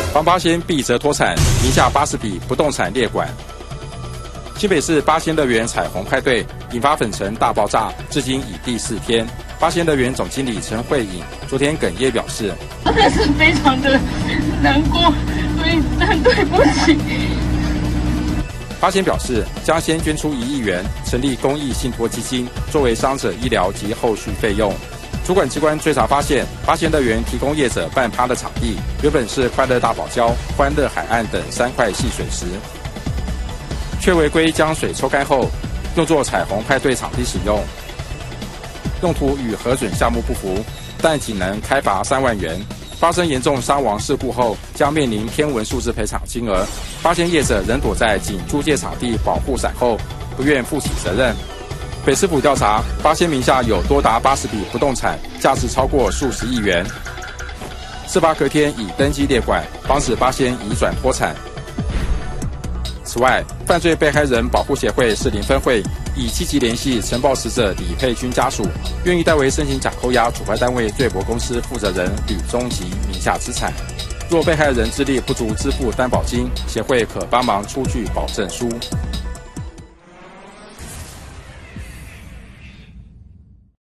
帮八仙避责脱产，名下80笔不动产列管。新北市八仙乐园彩虹派对引发粉尘大爆炸，至今已第4天。八仙乐园总经理陈慧颖昨天哽咽表示：“ 真的是非常的难过，所以很对不起。” 八仙表示，将先捐出1亿元，成立公益信托基金，作为伤者医疗及后续费用。主管机关追查发现，八仙乐园提供业者办趴的场地，原本是欢乐大堡礁、欢乐海岸等3块戏水池，却违规将水抽干后，用作彩虹派对场地使用，用途与核准项目不符，但仅能开罚3万元。发生严重伤亡事故后，将面临天文数字赔偿金额。八仙业者仍躲在仅租借场地保护伞后，不愿负起责任。北市府调查，八仙名下有多达80笔不动产，价值超过数十亿元。事发隔天已登记列管，防止八仙移转脱产。此外，犯罪被害人保护协会士林分会已积极联系呈报死者李佩君家属，愿意代为申请假扣押处罚单位瑞博公司负责人吕宗吉名下资产。若被害人资历不足支付担保金，协会可帮忙出具保证书。